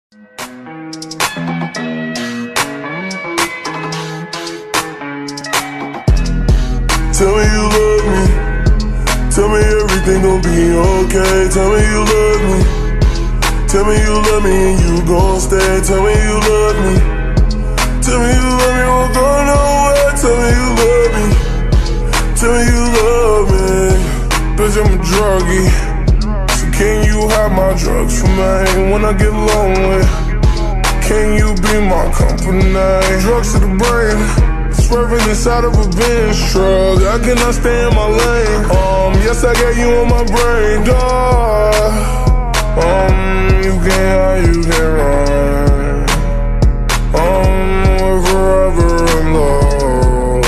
Tell me you love me. Tell me everything gon' be okay. Tell me you love me. Tell me you love me and you gon' stay. Tell me you love me. Tell me you love me, won't go nowhere. Tell me you love me. Tell me you love me. Bitch, I'm a druggie, so can you have my drugs for me? When I get lonely, can you be my company? Drugs to the brain, swerving inside of a Benz truck. I cannot stay in my lane. Yes, I got you on my brain, dog. You can't hide, you can't run. We're forever in love.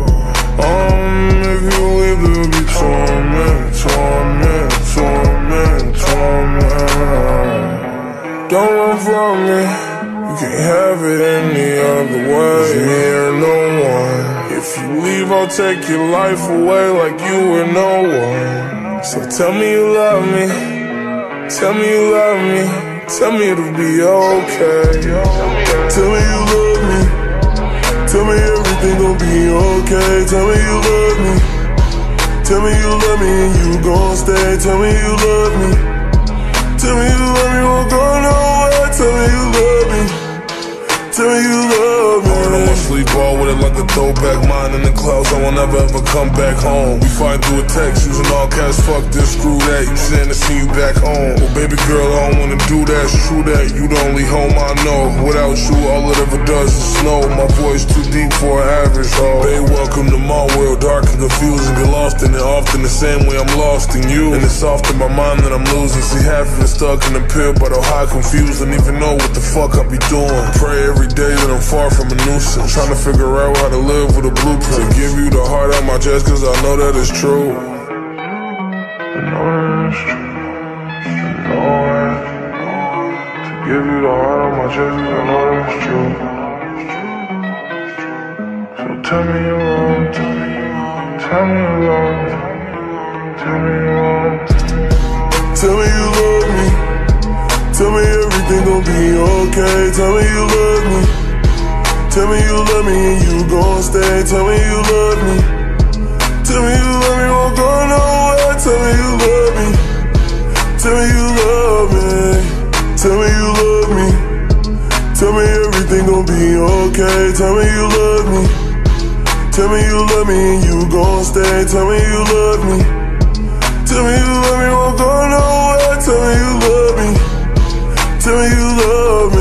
If you leave, there'll be torment, torment, torment, torment. Don't run from me. You can't have it any other way. Me or no one. If you leave, I'll take your life away like you were no one. So tell me you love me. Tell me you love me. Tell me it'll be okay. Tell me you love me. Tell me everything gon' be okay. Tell me you love me. Tell me you love me and you gon' stay. Tell me you love me. Tell me you love me, won't go nowhere. Tell me you love me. Tell me you love me. I'ma sleep all with it like a throwback. Mine in the clouds, I won't ever come back home. We fight through a text using all cash. Fuck this, screw that. You saying to see you back home. Well, baby girl, I don't wanna do that. It's true that you the only home I know. Without you, all it ever does is snow. My voice too deep for an average hoe. Babe, welcome to my world, dark and confusing. Get lost in it often the same way I'm lost in you. And it's often my mind that I'm losing. See, half of it stuck in the pit, but I'm high confused. Don't even know what the fuck I be doing. Pray every day that I'm far from a nuisance. Trying to figure out how to live with a blueprint. To give you the heart out my chest, cause I know that it's true. I know that it's true. I know it. To give you the heart out my chest, cause I know that it's true. So tell me you love me. Tell me you love me. Tell me you love me. Tell me you love me. Tell me everything gon' be okay. Tell me you love me. Tell me you love me and you gon' stay. Tell me you love me. Tell me you love me, won't go nowhere. Tell me you love me. Tell me you love me. Tell me you love me. Tell me everything gon' be okay. Tell me you love me. Tell me you love me and you gon' stay. Tell me you love me. Tell me you love me, won't go nowhere. Tell me you love me. Tell me you love me.